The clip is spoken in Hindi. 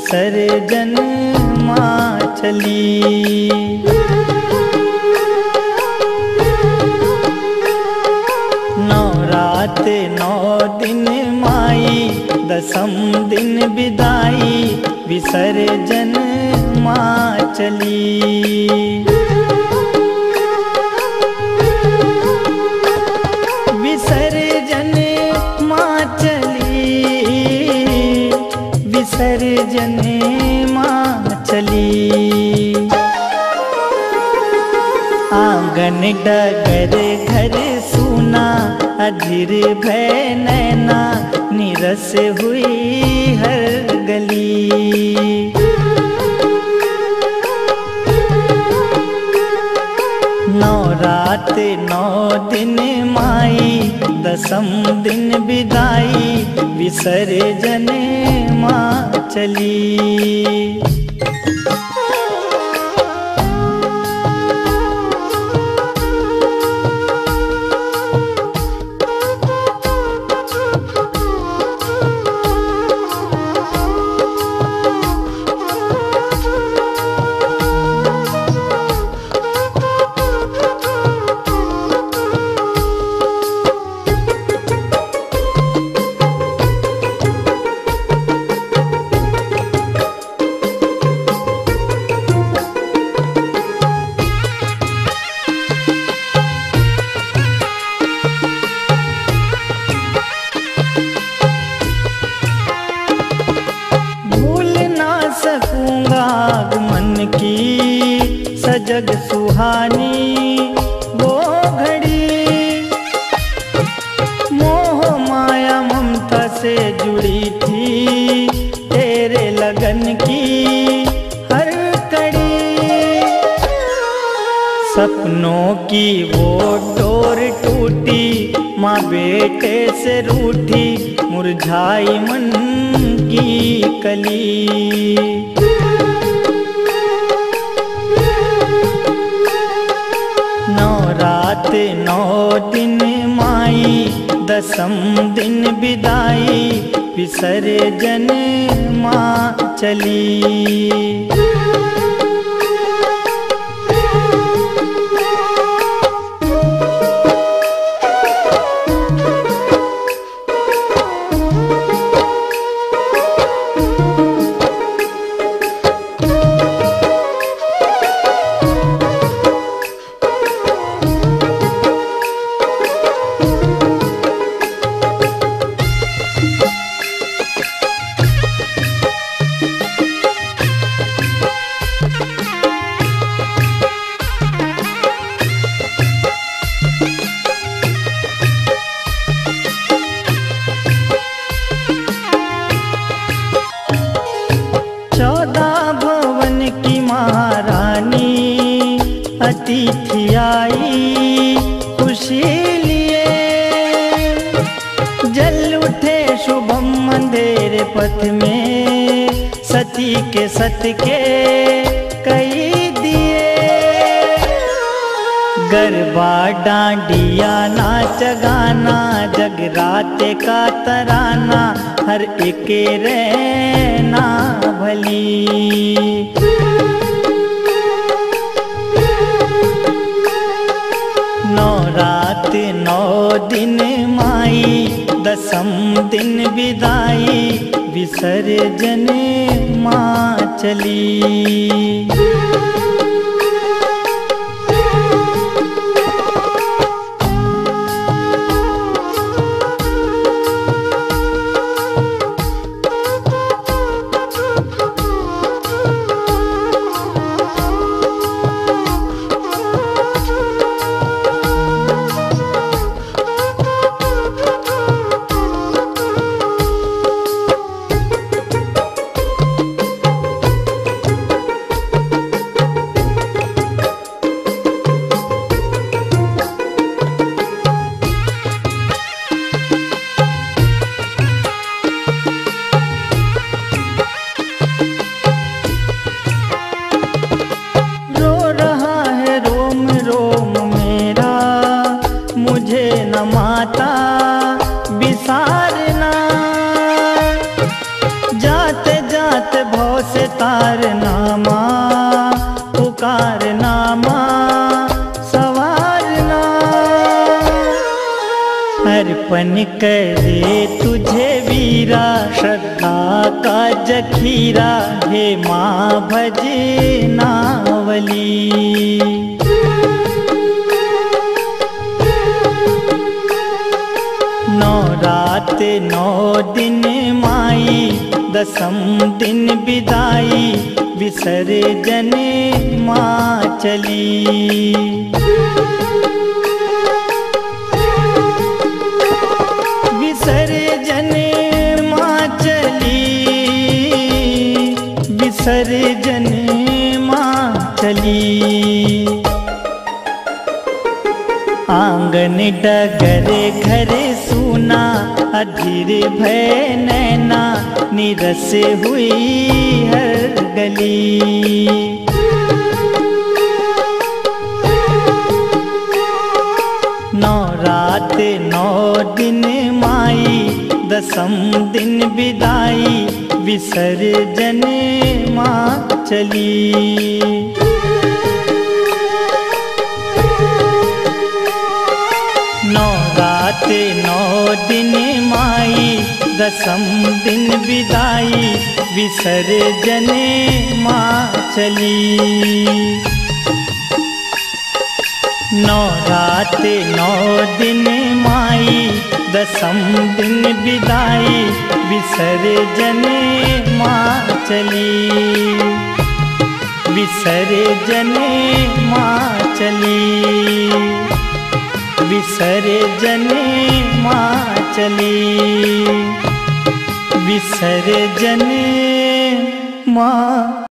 विसर्जन माँ चली। नवरात 9 दिन माई, दसम दिन विदाई, विसर्जन माँ चली। विसर्जन माँ चली, विसर्जन माँ चली। आंगन डगर घर सूना, अधीर भय नैना, निरस हुई हर गली। नवरात 9 दिन माई, दसम दिन विदाई, विसर्जन माँ चली। की सजग सुहानी वो घड़ी, मोह माया ममता से जुड़ी थी, तेरे लगन की हर कड़ी। सपनों की वो डोर टूटी, माँ बेटे से रूठी, मुरझाई मन की कली। नवरात 9 दिन माई, दसम दिन विदाई, विसर्जन माँ चली। अतिथि आई खुशी लिए, जल उठे शुभम अंधेरे पथ में, सती के सत के कई दिए। गरबा डांडिया नाच गाना, जगराते का तराना, हर एक रहना भली। नवरात 9 दिन माई, दसम दिन विदाई, विसर्जन माँ चली। से तारनामा पुकारनामा सवारना, अर्पण करे तुझे वीरा श्रद्धा का जखीरा, हे माँ भजनावली। नौ रात नौ दिन माई, दसम दिन विदाई, विसर्जन माँ चली। विसर्जन माँ चली, विसर्जन माँ चली। आंगन डगर घर सूना, अधीर भय नैना, निरस हुई हर गली। नौ रात नौ दिन माई, दसम दिन विदाई, विसर्जन माँ चली। नौ रात नौ दिन माई, दसम दिन विदाई, विसर्जन माँ चली। नौ रात नौ दिन माई, दसम दिन विदाई, विसर्जन माँ चली। विसर्जन माँ चली, विसर्जन माँ चली, विसर्जन माँ।